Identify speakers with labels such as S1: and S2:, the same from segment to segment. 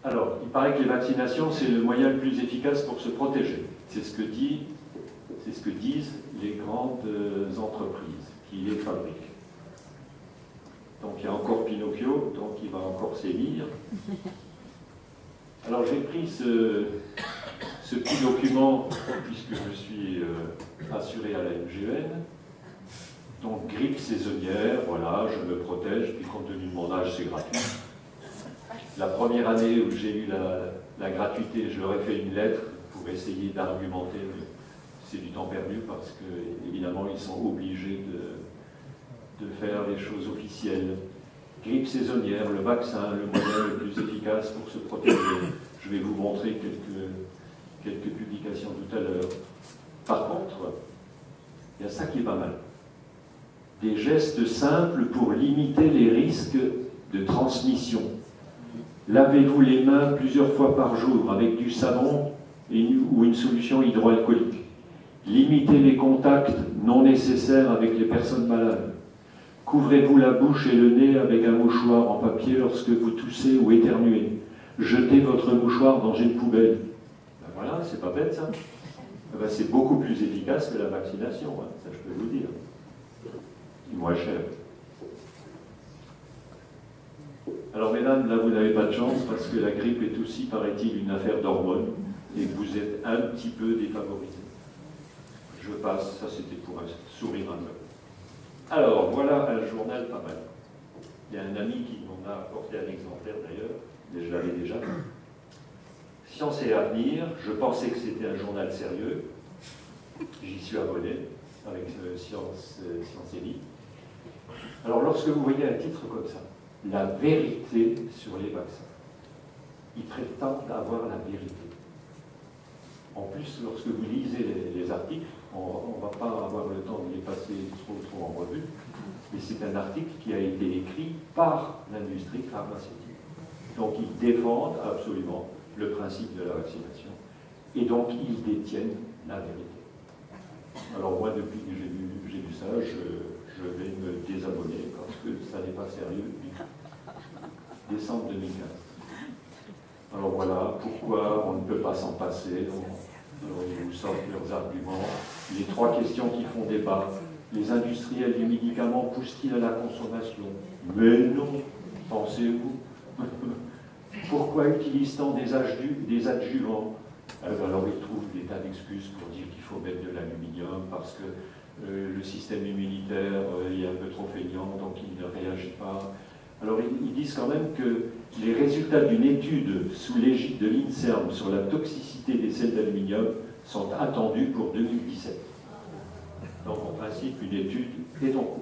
S1: Alors, il paraît que les vaccinations, c'est le moyen le plus efficace pour se protéger. C'est ce que disent les grandes entreprises qui les fabriquent. Donc il y a encore Pinocchio, donc il va encore sévir. Alors j'ai pris ce petit document, puisque je suis assuré à la MGN. Donc grippe saisonnière, voilà, je me protège, puis compte tenu de mon âge, c'est gratuit. La première année où j'ai eu la gratuité, je leur ai fait une lettre pour essayer d'argumenter, mais c'est du temps perdu parce que, évidemment, ils sont obligés de faire les choses officielles. Grippe saisonnière, le vaccin, le moyen le plus efficace pour se protéger. Je vais vous montrer quelques publications tout à l'heure. Par contre, il y a ça qui est pas mal. Des gestes simples pour limiter les risques de transmission. Lavez-vous les mains plusieurs fois par jour avec du savon ou une solution hydroalcoolique. Limitez les contacts non nécessaires avec les personnes malades. Couvrez-vous la bouche et le nez avec un mouchoir en papier lorsque vous toussez ou éternuez. Jetez votre mouchoir dans une poubelle. Ben voilà, c'est pas bête ça. Ben c'est beaucoup plus efficace que la vaccination, hein, ça je peux vous dire. Et moins cher. Alors mesdames, là vous n'avez pas de chance parce que la grippe est aussi, paraît-il, une affaire d'hormones et que vous êtes un petit peu défavorisés. Je passe, ça c'était pour un sourire un peu. Alors, voilà un journal pas mal. Il y a un ami qui m'en a apporté un exemplaire d'ailleurs, mais je l'avais déjà. Science et Avenir, je pensais que c'était un journal sérieux. J'y suis abonné avec Science et Vie. Alors, lorsque vous voyez un titre comme ça, la vérité sur les vaccins, ils prétendent avoir la vérité. En plus, lorsque vous lisez les articles, on ne va pas avoir le temps de les passer trop en revue, mais c'est un article qui a été écrit par l'industrie pharmaceutique. Donc ils défendent absolument le principe de la vaccination, et donc ils détiennent la vérité. Alors moi, depuis que j'ai vu ça, je vais me désabonner, parce que ça n'est pas sérieux depuis décembre 2015. Alors voilà, pourquoi on ne peut pas s'en passer. Alors ils vous sortent leurs arguments. Les trois questions qui font débat. Les industriels du médicament poussent-ils à la consommation? Mais non, pensez-vous. Pourquoi utilisent-ils des adjuvants? Alors ils trouvent des tas d'excuses pour dire qu'il faut mettre de l'aluminium parce que le système immunitaire est un peu trop feignant, donc il ne réagit pas. Alors ils disent quand même que les résultats d'une étude sous l'égide de l'INSERM sur la toxicité des sels d'aluminium sont attendus pour 2017. Donc en principe, une étude est en cours.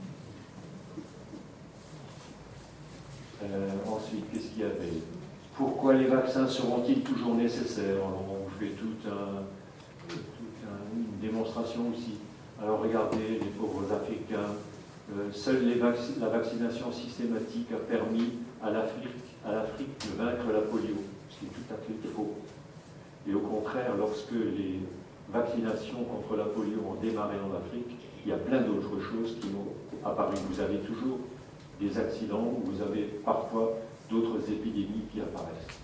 S1: Ensuite, qu'est-ce qu'il y avait? Pourquoi les vaccins seront-ils toujours nécessaires? Alors, on vous fait toute une démonstration aussi. Alors regardez, les pauvres Africains, seule la vaccination systématique a permis à l'Afrique de vaincre la polio, ce qui est tout à fait faux. Et au contraire, lorsque les vaccinations contre la polio ont démarré en Afrique, il y a plein d'autres choses qui ont apparu. Vous avez toujours des accidents, vous avez parfois d'autres épidémies qui apparaissent.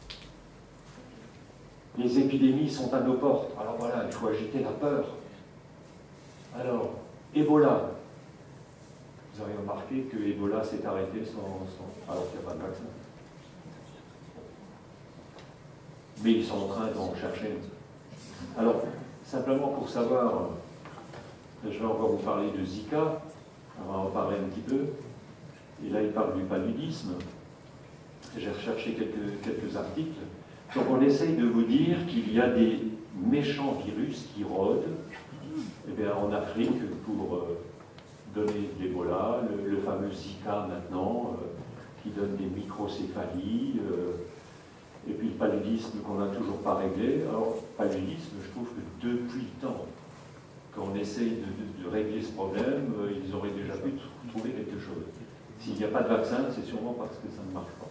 S1: Les épidémies sont à nos portes. Alors voilà, il faut agiter la peur. Alors, Ebola. Vous avez remarqué que Ebola s'est arrêté alors qu'il n'y a pas de vaccin. Mais ils sont en train d'en chercher. Alors, simplement pour savoir, je vais encore vous parler de Zika, on va en parler un petit peu. Et là, il parle du paludisme. J'ai recherché quelques articles. Donc, on essaye de vous dire qu'il y a des méchants virus qui rôdent en Afrique pour donner de l'Ebola, le fameux Zika maintenant, qui donne des microcéphalies, et puis le paludisme qu'on n'a toujours pas réglé. Alors, paludisme, je trouve que depuis le temps qu'on essaye de régler ce problème, ils auraient déjà pu trouver quelque chose. S'il n'y a pas de vaccin, c'est sûrement parce que ça ne marche pas.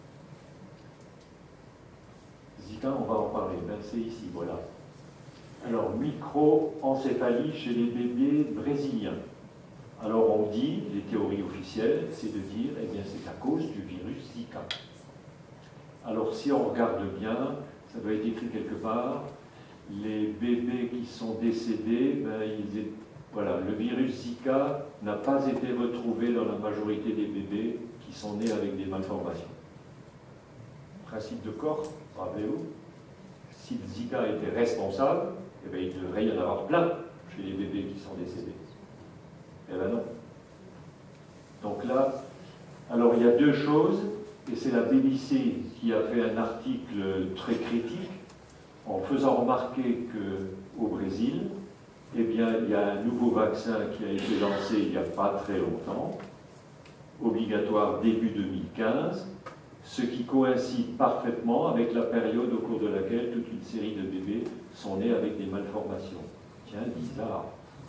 S1: Zika, on va en parler, ben, c'est ici, voilà. Alors, microencéphalie chez les bébés brésiliens. Alors on dit, les théories officielles, c'est de dire, eh bien c'est à cause du virus Zika. Alors si on regarde bien, ça doit être écrit quelque part, les bébés qui sont décédés, ben, voilà, le virus Zika n'a pas été retrouvé dans la majorité des bébés qui sont nés avec des malformations. Principe de corps, rappelez-vous, si le Zika était responsable, eh bien, il devrait y en avoir plein chez les bébés qui sont décédés. Eh bien non. Donc là, alors il y a deux choses, et c'est la BBC qui a fait un article très critique en faisant remarquer qu'au Brésil, eh bien, il y a un nouveau vaccin qui a été lancé il n'y a pas très longtemps, obligatoire début 2015, ce qui coïncide parfaitement avec la période au cours de laquelle toute une série de bébés sont nés avec des malformations. Tiens, bizarre.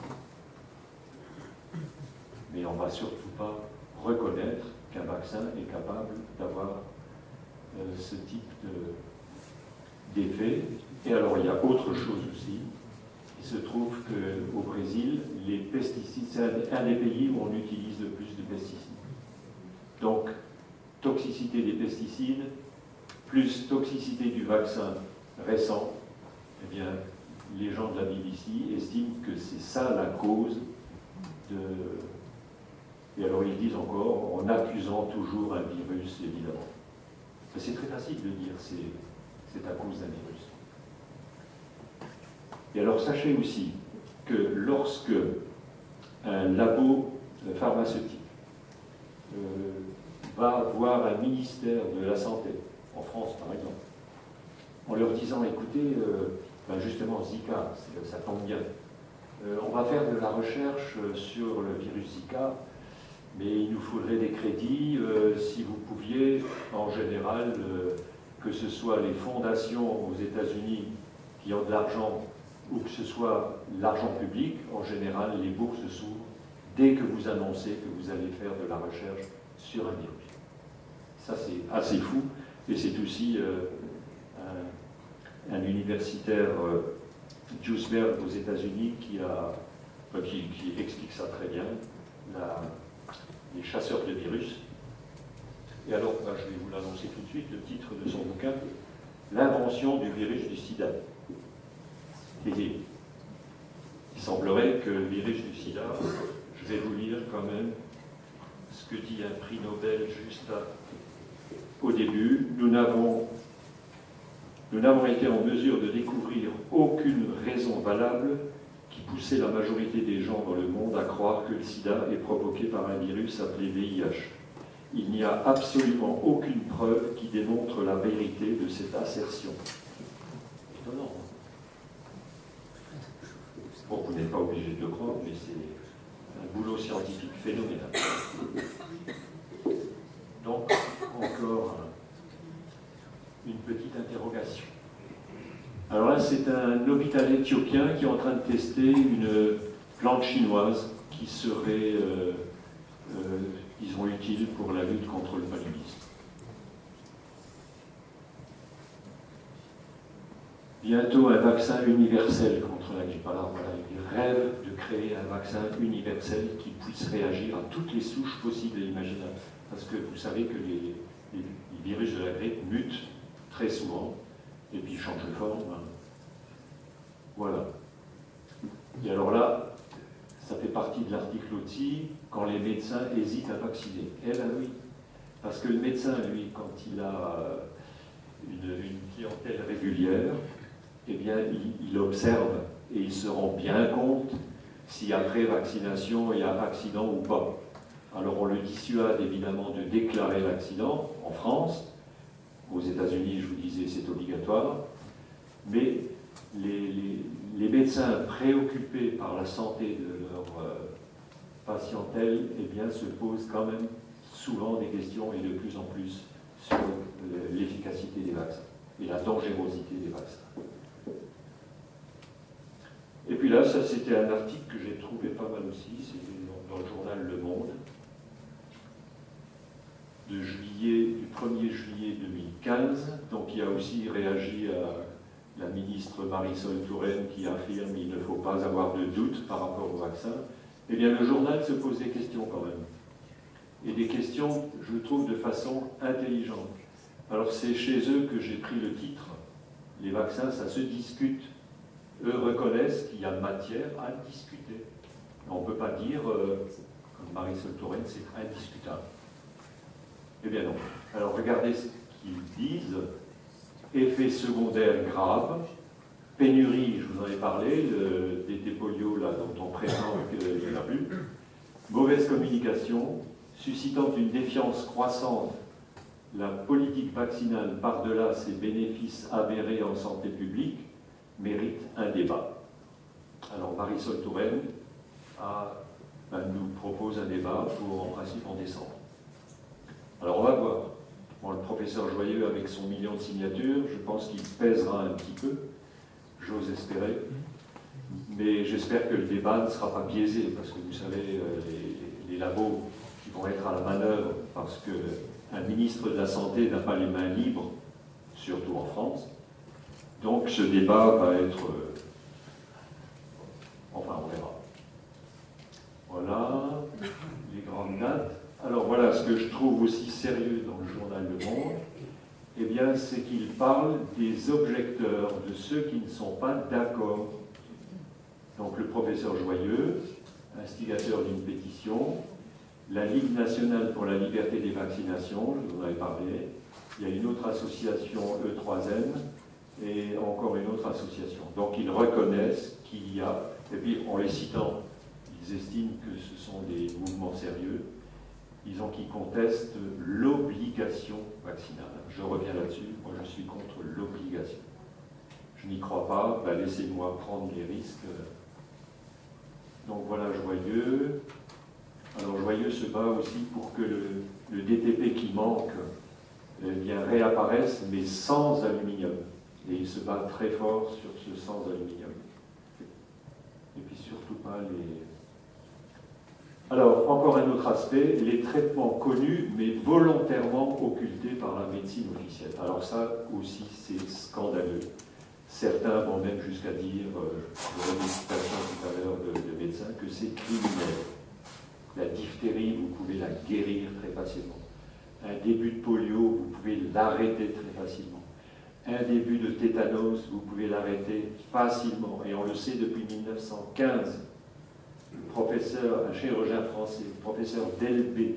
S1: Mais on ne va surtout pas reconnaître qu'un vaccin est capable d'avoir ce type d'effet. Et alors, il y a autre chose aussi. Il se trouve qu'au Brésil, les pesticides, c'est un des pays où on utilise le plus de pesticides. Donc, toxicité des pesticides, plus toxicité du vaccin récent, eh bien, les gens de la BBC estiment que c'est ça la cause de... Et alors ils disent encore, en accusant toujours un virus, évidemment. C'est très facile de dire, c'est à cause d'un virus. Et alors sachez aussi que lorsque un labo pharmaceutique va voir un ministère de la Santé, en France par exemple, en leur disant, écoutez, ben justement Zika, ça tombe bien, on va faire de la recherche sur le virus Zika, mais il nous faudrait des crédits, si vous pouviez, en général, que ce soit les fondations aux États-Unis qui ont de l'argent, ou que ce soit l'argent public, en général, les bourses s'ouvrent dès que vous annoncez que vous allez faire de la recherche sur un virus. Ça, c'est assez fou, et c'est aussi un universitaire, Duisberg, aux États-Unis, qui explique ça très bien, les chasseurs de virus. Et alors, ben, je vais vous l'annoncer tout de suite, le titre de son bouquin, L'invention du virus du sida. Et il semblerait que le virus du sida, je vais vous lire quand même ce que dit un prix Nobel juste au début, nous n'avons été en mesure de découvrir aucune raison valable qui poussait la majorité des gens dans le monde à croire que le sida est provoqué par un virus appelé VIH. Il n'y a absolument aucune preuve qui démontre la vérité de cette assertion. Étonnant. Bon, vous n'êtes pas obligé de le croire, mais c'est un boulot scientifique phénoménal. Donc, encore une petite interrogation. Alors là, c'est un hôpital éthiopien qui est en train de tester une plante chinoise qui serait, disons, utile pour la lutte contre le paludisme. Bientôt un vaccin universel contre la grippe. Alors voilà, il rêve de créer un vaccin universel qui puisse réagir à toutes les souches possibles et imaginables. Parce que vous savez que les virus de la grippe mutent très souvent et puis changent de forme. Voilà. Et alors là, ça fait partie de l'article aussi, quand les médecins hésitent à vacciner. Eh bien oui, parce que le médecin, lui, quand il a une clientèle régulière, eh bien, il observe et il se rend bien compte si après vaccination, il y a accident ou pas. Alors on le dissuade évidemment de déclarer l'accident en France. Aux États-Unis, je vous disais, c'est obligatoire. Mais les médecins préoccupés par la santé de leur patientèle, eh bien, se posent quand même souvent des questions et de plus en plus sur l'efficacité des vaccins et la dangerosité des vaccins. Et puis là, ça c'était un article que j'ai trouvé pas mal aussi, c'est dans le journal Le Monde, du 1er juillet 2015. Donc il y a aussi réagi à la ministre Marisol Touraine qui affirme qu'il ne faut pas avoir de doute par rapport au vaccin. Eh bien, le journal se pose des questions quand même. Et des questions, je trouve, de façon intelligente. Alors c'est chez eux que j'ai pris le titre. Les vaccins, ça se discute. Eux reconnaissent qu'il y a matière à discuter. On ne peut pas dire, comme Marisol Touraine, c'est indiscutable. Eh bien non. Alors regardez ce qu'ils disent. Effets secondaires graves, pénurie, je vous en ai parlé, des polio là, dont on prétend qu'il n'y en a plus, mauvaise communication, suscitant une défiance croissante, la politique vaccinale par-delà ses bénéfices avérés en santé publique mérite un débat. Alors Marisol Touraine nous propose un débat pour en principe en décembre. Alors on va voir. Bon, le professeur Joyeux, avec son million de signatures, je pense qu'il pèsera un petit peu, j'ose espérer. Mais j'espère que le débat ne sera pas biaisé, parce que vous savez, les labos qui vont être à la manœuvre, parce qu'un ministre de la Santé n'a pas les mains libres, surtout en France. Donc ce débat va être... enfin, on verra. Voilà les grandes dates. Alors voilà, ce que je trouve aussi sérieux dans le journal Le Monde, eh bien, c'est qu'il parle des objecteurs, de ceux qui ne sont pas d'accord. Donc le professeur Joyeux, instigateur d'une pétition, la Ligue nationale pour la liberté des vaccinations, je vous en avais parlé, il y a une autre association, E3N, et encore une autre association. Donc ils reconnaissent qu'il y a, et puis en les citant, ils estiment que ce sont des mouvements sérieux, disons qui contestent l'obligation vaccinale. Je reviens là-dessus, moi je suis contre l'obligation. Je n'y crois pas, ben laissez-moi prendre les risques. Donc voilà Joyeux. Alors Joyeux se bat aussi pour que le DTP qui manque eh bien, réapparaisse, mais sans aluminium. Et il se bat très fort sur ce sans aluminium. Et puis surtout pas les... Alors, encore un autre aspect, les traitements connus, mais volontairement occultés par la médecine officielle. Alors ça aussi, c'est scandaleux. Certains vont même jusqu'à dire, j'aurais des citations tout à l'heure de médecins, que c'est criminel. La diphtérie, vous pouvez la guérir très facilement. Un début de polio, vous pouvez l'arrêter très facilement. Un début de tétanos, vous pouvez l'arrêter facilement. Et on le sait depuis 1915. Professeur, un chirurgien français, professeur Delbet,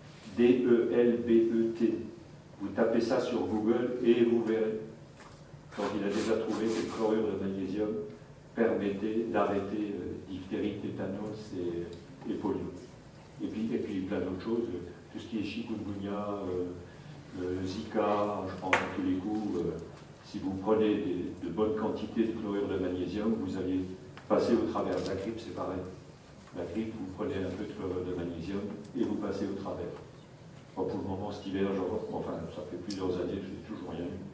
S1: D-E-L-B-E-T. Vous tapez ça sur Google et vous verrez. Donc il a déjà trouvé que le chlorure de magnésium permettait d'arrêter diphtérie, tétanos et polio. Et puis plein d'autres choses, tout ce qui est chikungunya, Zika, je pense à tous les coups. Si vous prenez de bonnes quantités de chlorure de magnésium, vous allez passer au travers. La grippe, c'est pareil. La grippe, vous prenez un peu de chlorure de magnésium et vous passez au travers. Bon, pour le moment, cet hiver, enfin, ça fait plusieurs années que je n'ai toujours rien eu.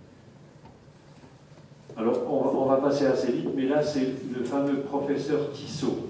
S1: Alors, on va passer assez vite, mais là, c'est le fameux professeur Tissot.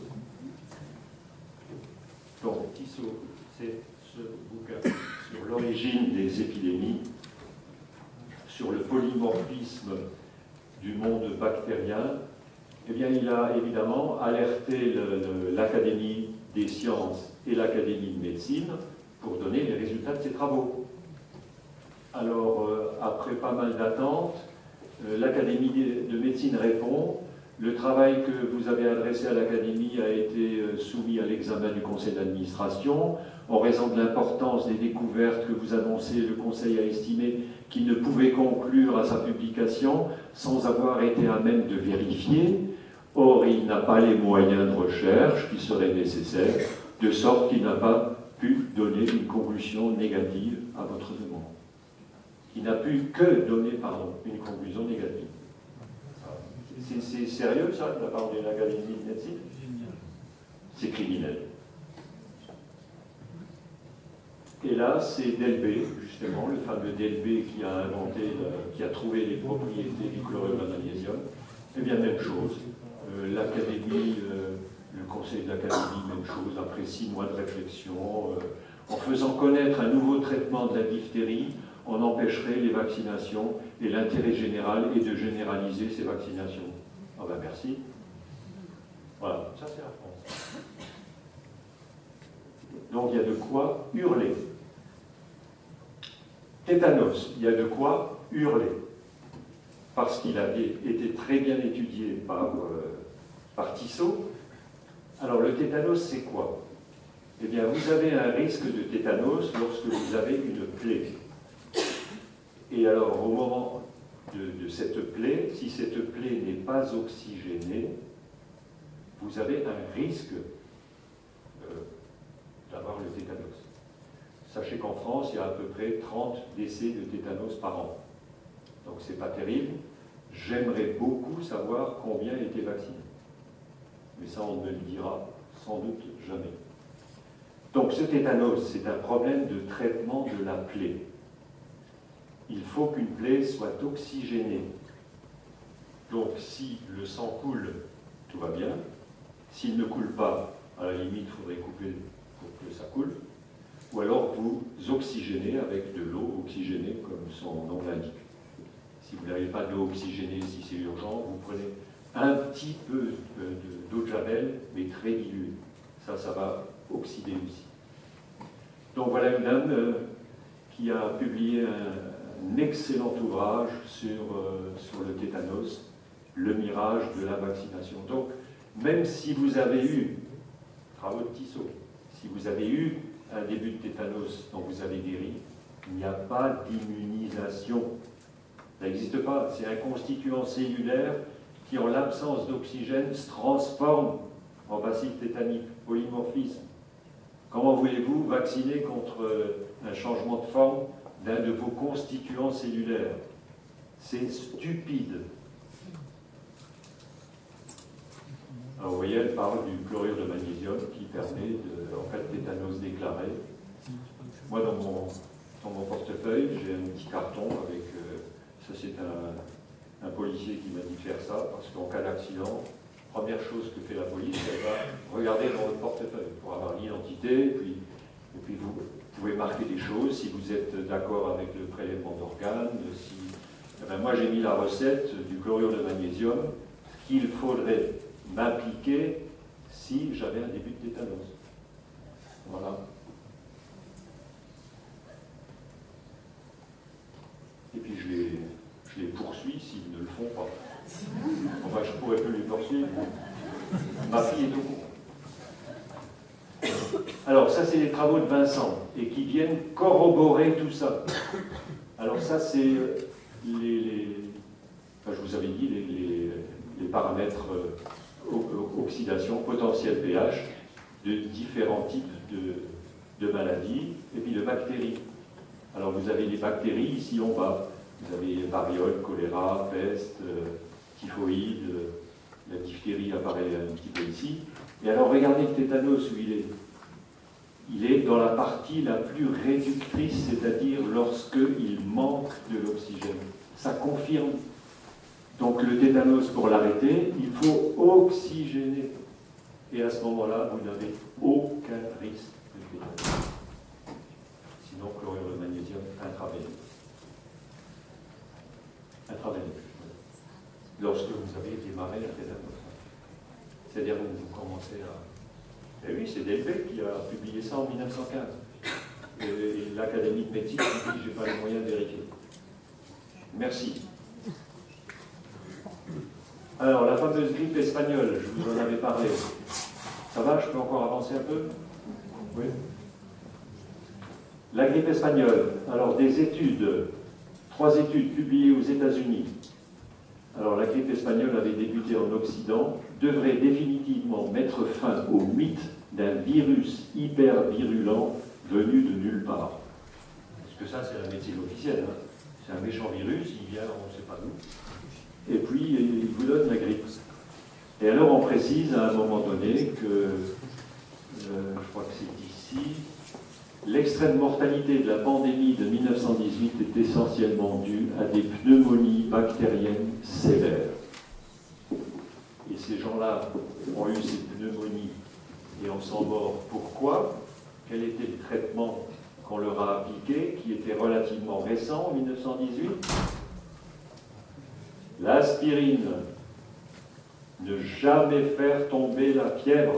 S1: Donc, Tissot, c'est ce bouquin sur l'origine des épidémies, sur le polymorphisme du monde bactérien. Eh bien, il a évidemment alerté l'Académie des sciences et l'Académie de médecine pour donner les résultats de ses travaux. Alors, après pas mal d'attentes, l'Académie de médecine répond « Le travail que vous avez adressé à l'Académie a été soumis à l'examen du conseil d'administration. En raison de l'importance des découvertes que vous annoncez, le conseil a estimé qu'il ne pouvait conclure à sa publication sans avoir été à même de vérifier. Or, il n'a pas les moyens de recherche qui seraient nécessaires, de sorte qu'il n'a pas pu donner une conclusion négative à votre demande. » Il n'a pu que donner, une conclusion négative. C'est sérieux, ça, de la part de l'Académie de médecine? C'est criminel. Et là, c'est Delbet, justement, le fameux Delbet qui a inventé, qui a trouvé les propriétés du chlorure de magnésium. Eh bien, même chose. L'Académie, le conseil de l'Académie, même chose, après 6 mois de réflexion, en faisant connaître un nouveau traitement de la diphtérie, on empêcherait les vaccinations et l'intérêt général est de généraliser ces vaccinations. Ah ben merci. Voilà, ça c'est la France. Donc il y a de quoi hurler. Tétanos, il y a de quoi hurler, parce qu'il avait été très bien étudié par Tissot. Alors le tétanos, c'est quoi? Eh bien, vous avez un risque de tétanos lorsque vous avez une plaie. Et alors, au moment de cette plaie, si cette plaie n'est pas oxygénée, vous avez un risque d'avoir le tétanos. Sachez qu'en France, il y a à peu près 30 décès de tétanos par an. Donc, c'est pas terrible. J'aimerais beaucoup savoir combien étaient vaccinés. Mais ça, on ne le dira sans doute jamais. Donc, ce tétanos, c'est un problème de traitement de la plaie. Il faut qu'une plaie soit oxygénée. Donc, si le sang coule, tout va bien. S'il ne coule pas, à la limite, il faudrait couper pour que ça coule. Ou alors, vous oxygénez avec de l'eau oxygénée, comme son nom l'indique. Si vous n'avez pas d'eau oxygénée, si c'est urgent, vous prenez un petit peu d'eau de javel, mais très diluée. Ça va oxyder aussi. Donc voilà une dame qui a publié un excellent ouvrage sur le tétanos, le mirage de la vaccination. Donc, même si vous avez eu, travaux de Tissot, si vous avez eu un début de tétanos dont vous avez guéri, il n'y a pas d'immunisation. Ça n'existe pas. C'est un constituant cellulaire qui, en l'absence d'oxygène, se transforme en bacille tétanique, polymorphisme. Comment voulez-vous vacciner contre un changement de forme d'un de vos constituants cellulaires? C'est stupide. Alors vous voyez, elle parle du chlorure de magnésium qui permet, en cas de tétanos déclaré. Moi, dans mon portefeuille, j'ai un petit carton avec... ça, c'est un policier qui m'a dit de faire ça, parce qu'en cas d'accident, première chose que fait la police, elle va regarder dans votre portefeuille pour avoir l'identité, et puis vous pouvez marquer des choses, si vous êtes d'accord avec le prélèvement d'organes. Eh ben moi, j'ai mis la recette du chlorure de magnésium qu'il faudrait m'appliquer si j'avais un début de tétanos. Voilà. Et puis je les poursuis s'ils ne le font pas. Enfin, je ne pourrais plus les poursuivre. Ma fille est au courant. Alors, ça, c'est les travaux de Vincent, et qui viennent corroborer tout ça. Alors, ça, c'est enfin, je vous avais dit, les paramètres oxydation, potentiel pH, de différents types de maladies, et puis de bactéries. Alors, vous avez les bactéries ici en bas. Vous avez variole, choléra, peste, typhoïde, la diphtérie apparaît un petit peu ici. Et alors regardez le tétanos où il est. Il est dans la partie la plus réductrice, c'est-à-dire lorsqu'il manque de l'oxygène. Ça confirme. Donc le tétanos, pour l'arrêter, il faut oxygéner. Et à ce moment-là, vous n'avez aucun risque de tétanos. Sinon, chlorure de magnésium intraveineux. Lorsque vous avez démarré la tétanos. C'est-à-dire que vous commencez à... Et oui, c'est Delbecq qui a publié ça en 1915. Et l'Académie de médecine dit « j'ai pas les moyens de vérifier ». Merci. Alors, la fameuse grippe espagnole, je vous en avais parlé. Ça va, je peux encore avancer un peu? Oui. La grippe espagnole, alors des études, 3 études publiées aux États-Unis. Alors la grippe espagnole avait débuté en Occident, devrait définitivement mettre fin au mythe d'un virus hyper virulent venu de nulle part. Parce que ça, c'est la médecine officielle. Hein. C'est un méchant virus, il vient, on ne sait pas d'où. Et puis, il vous donne la grippe. Et alors, on précise à un moment donné que, je crois que c'est ici, l'extrême mortalité de la pandémie de 1918 est essentiellement due à des pneumonies bactériennes sévères. Et ces gens-là ont eu ces pneumonies et en sont morts. Pourquoi? Quel était le traitement qu'on leur a appliqué, qui était relativement récent en 1918? L'aspirine. Ne jamais faire tomber la fièvre.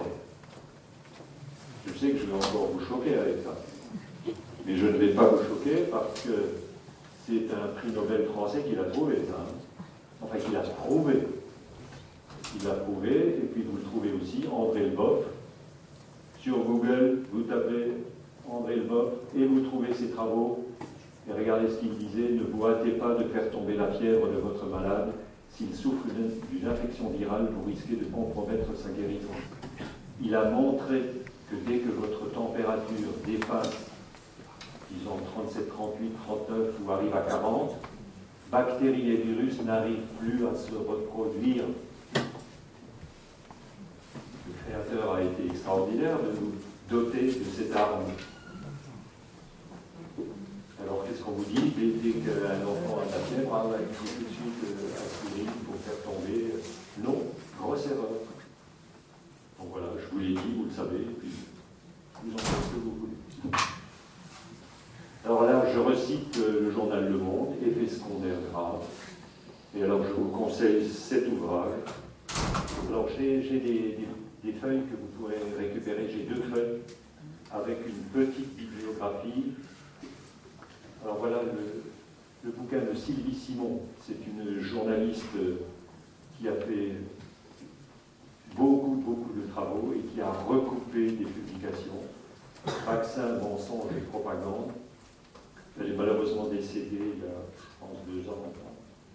S1: Je sais que je vais encore vous choquer avec ça. Mais je ne vais pas vous choquer parce que c'est un prix Nobel français qu'il a trouvé, ça. Hein. Enfin, qu'il a prouvé. Il l'a prouvé, et puis vous le trouvez aussi, André Leboff. Sur Google, vous tapez André Leboff, et vous trouvez ses travaux. Et regardez ce qu'il disait, ne vous hâtez pas de faire tomber la fièvre de votre malade. S'il souffre d'une infection virale, vous risquez de compromettre sa guérison. Il a montré que dès que votre température dépasse, disons 37, 38, 39 ou arrive à 40, bactéries et virus n'arrivent plus à se reproduire. Le Créateur a été extraordinaire de nous doter de cette arme. Alors qu'est-ce qu'on vous dit? Dès qu'un enfant a la fièvre, il faut tout de suite aspirer pour faire tomber. Non, grosse erreur. Donc voilà, je vous l'ai dit, vous le savez, et puis vous en faites ce que vous voulez. Alors là, je recite le journal Le Monde, effet secondaire grave. Et alors je vous conseille cet ouvrage. Alors j'ai des feuilles que vous pourrez récupérer, j'ai 2 feuilles avec une petite bibliographie. Alors voilà le bouquin de Sylvie Simon, c'est une journaliste qui a fait beaucoup de travaux et qui a recoupé des publications, vaccins, mensonges et propagande. Elle est malheureusement décédée il y a, je pense, 2 ans maintenant.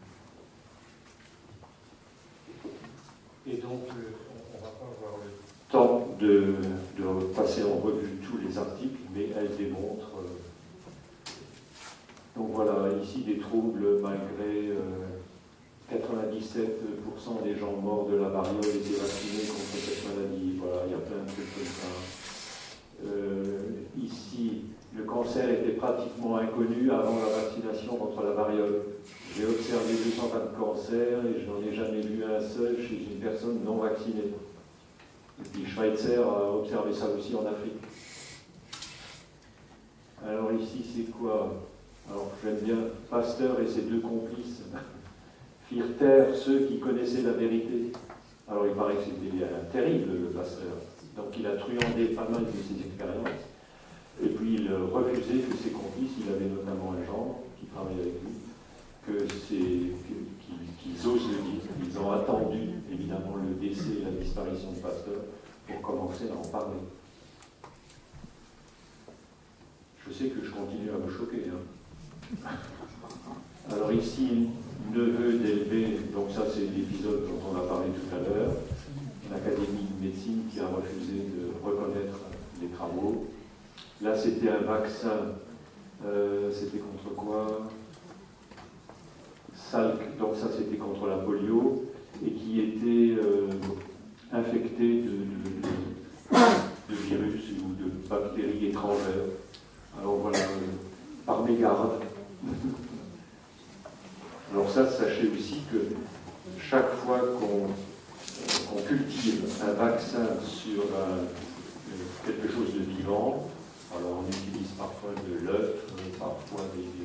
S1: Et donc, on ne va pas avoir le temps de passer en revue tous les articles, mais elle démontre... donc voilà, ici des troubles malgré 97% des gens morts de la variole étaient vaccinés contre cette maladie. Voilà, il y a plein de trucs comme ça. Ici, le cancer était pratiquement inconnu avant la vaccination contre la variole. J'ai observé 200 cas de cancer et je n'en ai jamais vu un seul chez une personne non vaccinée. Et puis Schweitzer a observé ça aussi en Afrique. Alors ici, c'est quoi? Alors j'aime bien Pasteur et ses 2 complices firent taire ceux qui connaissaient la vérité. Alors il paraît que c'était terrible, le Pasteur. Donc il a truandé pas mal de ses expériences. Et puis il refusait que ses complices, il avait notamment un genre qui travaillait avec lui, qu'ils osent le dire. Ils ont attendu évidemment le décès et la disparition de Pasteur pour commencer à en parler. Je sais que je continue à me choquer. Hein. Alors ici, neveu d'élevé, donc ça c'est l'épisode dont on a parlé tout à l'heure, l'Académie de médecine qui a refusé de reconnaître les travaux. Là c'était un vaccin, c'était contre quoi? Salk, donc ça c'était contre la polio, et qui était infecté de virus ou de bactéries étrangères. Alors voilà, par mégarde. Alors ça, sachez aussi que chaque fois qu'on cultive un vaccin sur quelque chose de vivant, alors on utilise parfois de l'œuf, parfois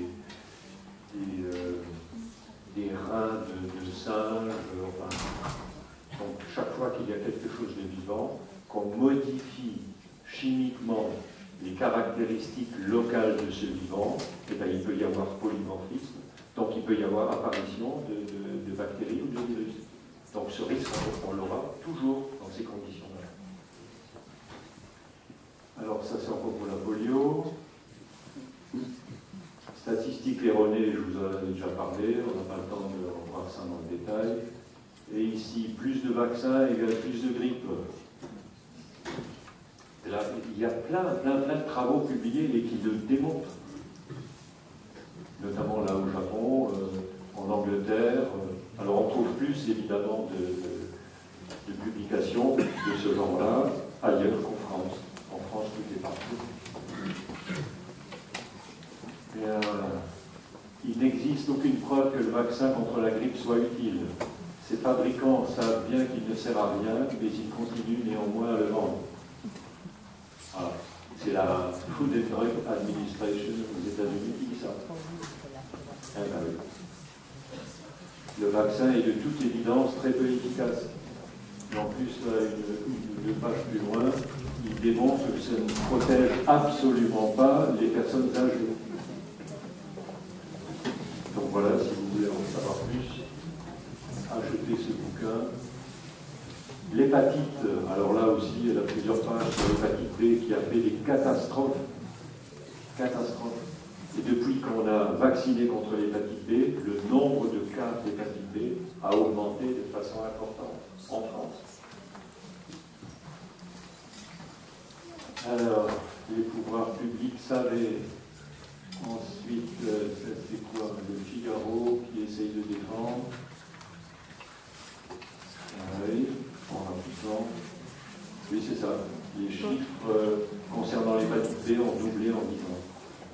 S1: des reins de singe, enfin, donc chaque fois qu'il y a quelque chose de vivant, qu'on modifie chimiquement les caractéristiques locales de ce vivant, eh bien, il peut y avoir polymorphisme, donc il peut y avoir apparition de bactéries ou de virus. Donc ce risque, on l'aura toujours dans ces conditions-là. Alors ça c'est encore pour la polio. Statistiques erronées, je vous en ai déjà parlé, on n'a pas le temps de revoir ça dans le détail. Et ici, plus de vaccins égale plus de grippe. Là, il y a plein de travaux publiés et qui le démontrent. Notamment là au Japon, en Angleterre. Alors on trouve plus évidemment de publications de ce genre-là ailleurs qu'en France. En France, tout est partout. Et, il n'existe aucune preuve que le vaccin contre la grippe soit utile. Ces fabricants savent bien qu'il ne sert à rien, mais ils continuent néanmoins à le vendre. Voilà. C'est la Food and Drug Administration aux États-Unis qui dit ça. Eh ben oui. Le vaccin est de toute évidence très peu efficace. Et en plus, une page plus loin, il démontre que ça ne protège absolument pas les personnes âgées. l'hépatite, alors là aussi, elle a plusieurs pages sur l'hépatite B qui a fait des catastrophes. Catastrophes. Et depuis qu'on a vacciné contre l'hépatite B, le nombre de cas d'hépatite B a augmenté de façon importante en France. Alors, les pouvoirs publics savaient. Ensuite, c'est quoi? Le Figaro qui essaye de défendre. Oui, en rapidement. Oui, c'est ça. Les chiffres concernant l'hépatite B ont doublé en 10 ans.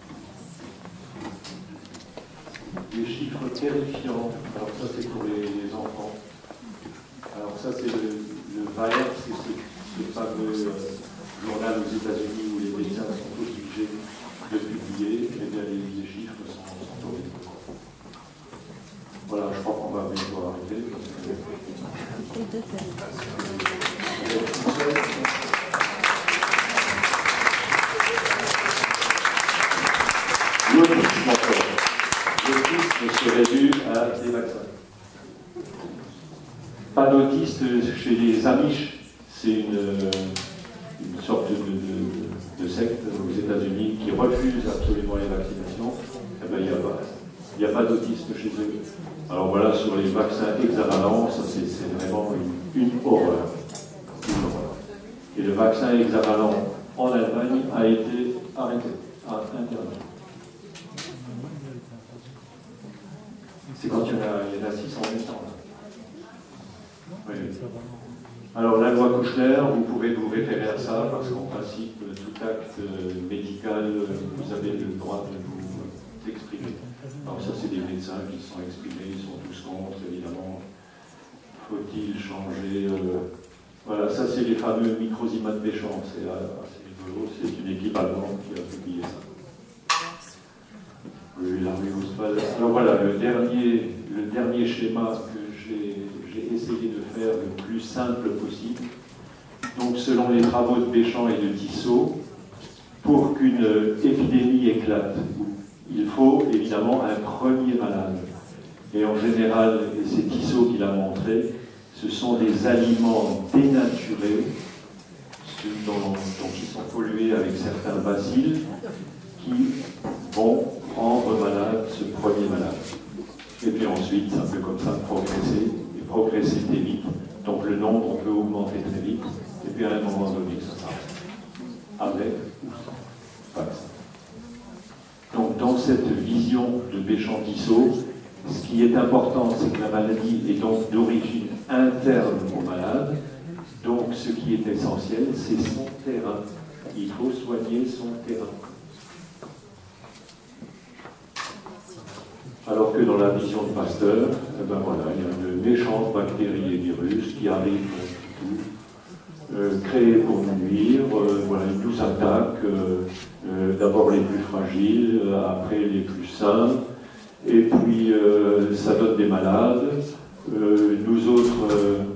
S1: Des chiffres terrifiants. Alors ça, c'est pour les enfants. Alors ça, c'est le VAERS, c'est ce fameux journal aux États-Unis où les médecins sont obligés de publier. Eh bien, les chiffres sont horribles. Voilà, je crois qu'on va bientôt arrêter. L'autisme encore. L'autisme se réduit à des vaccins. Pas d'autistes chez les Amish, c'est une sorte de secte aux États-Unis qui refuse absolument les vaccinations. Eh bien, il n'y a pas d'autistes chez eux. Alors voilà, sur les vaccins hexavalents, ça c'est vraiment une horreur. Une horreur. Et le vaccin hexavalent en Allemagne a été arrêté, interdit. C'est quand il y en a 6 en même temps. Oui. Alors la loi Kouchner, vous pouvez vous référer à ça, parce qu'en principe, tout acte médical, vous avez le droit de vous exprimer. Alors ça, c'est des médecins qui se sont exprimés, ils sont tous contre, évidemment. Faut-il changer Voilà, ça c'est les fameux microzymas de Béchamp, c'est assez rigolo, c'est une équipe allemande qui a publié ça. Oui, alors voilà, le dernier schéma que j'ai essayé de faire le plus simple possible. Donc selon les travaux de Béchamp et de Tissot, pour qu'une épidémie éclate, il faut évidemment un premier malade. Et en général, et c'est Tissot qui l'a montré, ce sont des aliments dénaturés, qui sont pollués avec certains bacilles, qui vont rendre malade ce premier malade. Et puis ensuite, ça peut comme ça progresser, et progresser très vite. Donc le nombre, on peut augmenter très vite, et puis à un moment donné, ça s'arrête. Avec ou sans vaccin. Donc dans cette vision de Béchamp-Tissot, ce qui est important, c'est que la maladie est donc d'origine interne au malade. Donc ce qui est essentiel, c'est son terrain. Il faut soigner son terrain. Alors que dans la vision de Pasteur, eh ben voilà, il y a de méchantes bactéries et virus qui arrivent pour tout, créés pour nous nuire. Voilà, ils nous attaquent, d'abord les plus fragiles, après les plus sains, et puis ça donne des malades. Nous autres,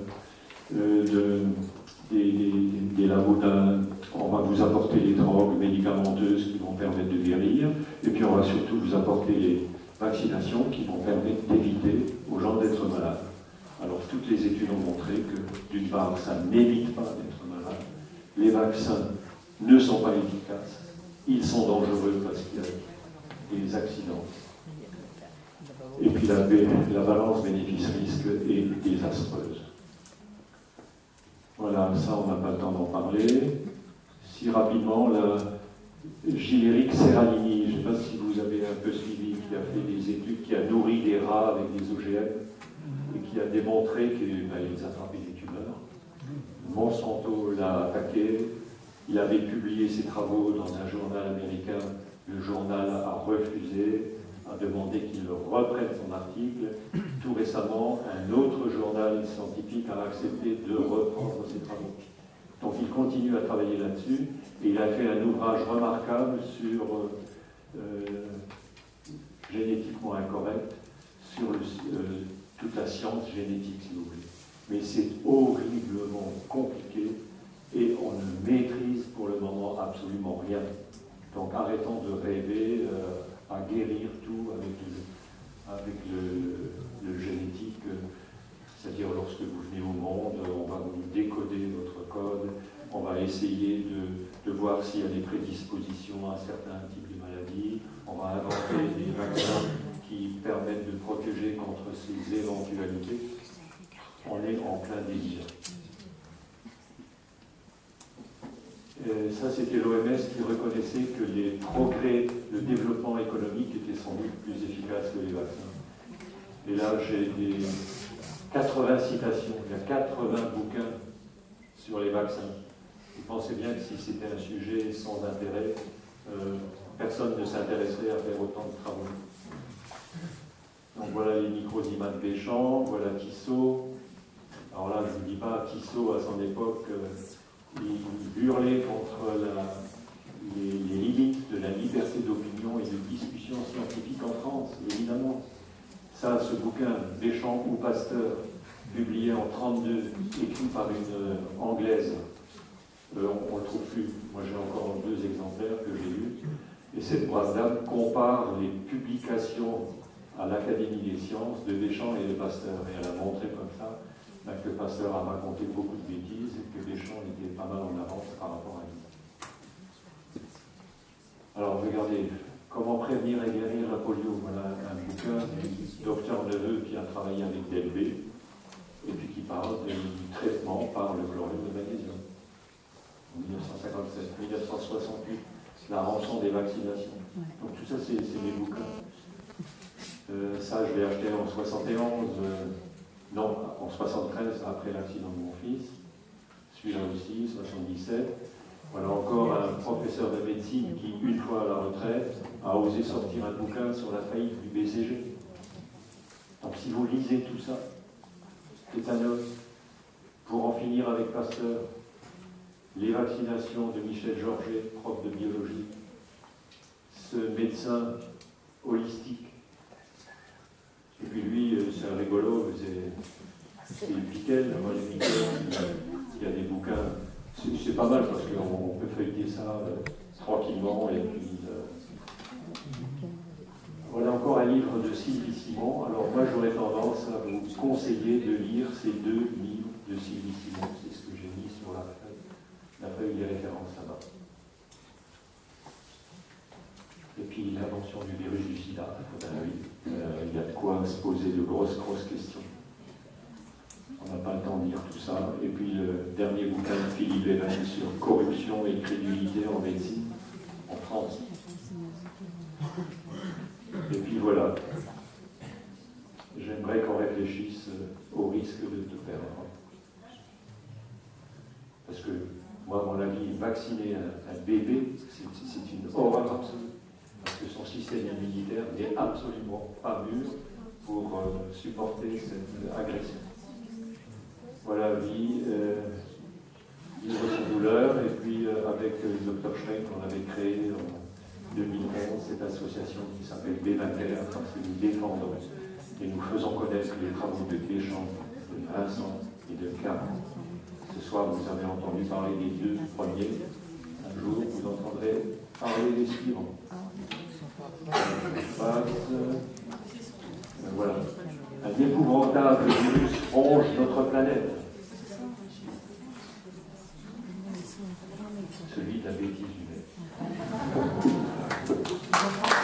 S1: des labos, on va vous apporter les drogues médicamenteuses qui vont permettre de guérir, et puis on va surtout vous apporter les vaccinations qui vont permettre d'éviter aux gens d'être malades. Alors toutes les études ont montré que d'une part ça n'évite pas d'être malade, les vaccins ne sont pas efficaces, ils sont dangereux parce qu'il y a des accidents. Et puis la balance bénéfice-risque est désastreuse. Voilà, ça on n'a pas le temps d'en parler. Si rapidement, Giléric Serralini, je ne sais pas si vous avez un peu suivi, qui a fait des études, qui a nourri des rats avec des OGM et qui a démontré qu'ils attrapaient des tumeurs. Monsanto l'a attaqué, il avait publié ses travaux dans un journal américain, le journal a refusé, a demandé qu'il reprenne son article. Tout récemment, un autre journal scientifique a accepté de reprendre ses travaux. Donc il continue à travailler là-dessus, et il a fait un ouvrage remarquable sur génétiquement incorrect, sur toute la science génétique, si vous voulez. Mais c'est horriblement compliqué, et on ne maîtrise pour le moment absolument rien. Donc arrêtons de rêver à guérir tout avec le génétique. C'est-à-dire, lorsque vous venez au monde, on va vous décoder votre code, on va essayer de voir s'il y a des prédispositions à certains types de maladies, on va inventer des vaccins qui permettent de protéger contre ces éventualités. On est en plein délire. Et ça, c'était l'OMS qui reconnaissait que les progrès de développement économique étaient sans doute plus efficaces que les vaccins. Et là, j'ai des 80 citations, il y a 80 bouquins sur les vaccins. Vous pensez bien que si c'était un sujet sans intérêt, personne ne s'intéresserait à faire autant de travaux. Donc voilà les microzymats de Béchamp, voilà Tissot. Alors là, je ne vous dis pas, Tissot à son époque, il hurlait contre les limites de la liberté d'opinion et de discussion scientifique en France, évidemment. Ça, ce bouquin, Béchamp ou Pasteur, publié en 1932, écrit par une Anglaise, on ne le trouve plus. Moi, j'ai encore 2 exemplaires que j'ai lus. Et cette brave dame compare les publications à l'Académie des sciences de Béchamp et de Pasteur. Et elle a montré comme ça que Pasteur a raconté beaucoup de bêtises et que Béchamp était pas mal en avance par rapport à lui. Alors, regardez. Comment prévenir et guérir la polio? Voilà un bouquin du docteur Neveu qui a travaillé avec Delbé et puis qui parle du traitement par le chlorure de magnésium. En 1957, 1968, la rançon des vaccinations. Donc tout ça, c'est mes bouquins. Ça, je l'ai acheté en 71, non, en 73, après l'accident de mon fils. Celui-là aussi, 77. Voilà encore un professeur de médecine qui, une fois à la retraite, a osé sortir un bouquin sur la faillite du BCG. Donc si vous lisez tout ça, tétanos, pour en finir avec Pasteur, les vaccinations de Michel Georget, prof de biologie, ce médecin holistique, et puis lui, c'est un rigolo, c'est Pickel, il y a des bouquins. C'est pas mal parce qu'on peut feuilleter ça tranquillement et puis voilà encore un livre de Sylvie Simon. Alors moi j'aurais tendance à vous conseiller de lire ces 2 livres de Sylvie Simon, c'est ce que j'ai mis sur la feuille des références là-bas. Et puis l'invention du virus du sida, il y a de quoi se poser de grosses questions. On n'a pas le temps de lire tout ça. Et puis le dernier bouquin de Philippe Lévin sur corruption et crédulité en médecine, en France. Et puis voilà. J'aimerais qu'on réfléchisse au risque de te perdre. Parce que, moi, à mon avis, vacciner un bébé, c'est une horreur absolue. Parce que son système immunitaire n'est absolument pas mûr pour supporter cette agression. Voilà, vie sans douleur, et puis avec le Dr Schwenk, on avait créé en 2011 cette association qui s'appelle B21, parce que nous défendons et nous faisons connaître les travaux de Béchamp, de Vincent et de Caron. Ce soir, vous avez entendu parler des 2 premiers. Un jour, vous entendrez parler des suivants. Voilà. Un épouvantable virus ronge notre planète. Celui de la bêtise humaine.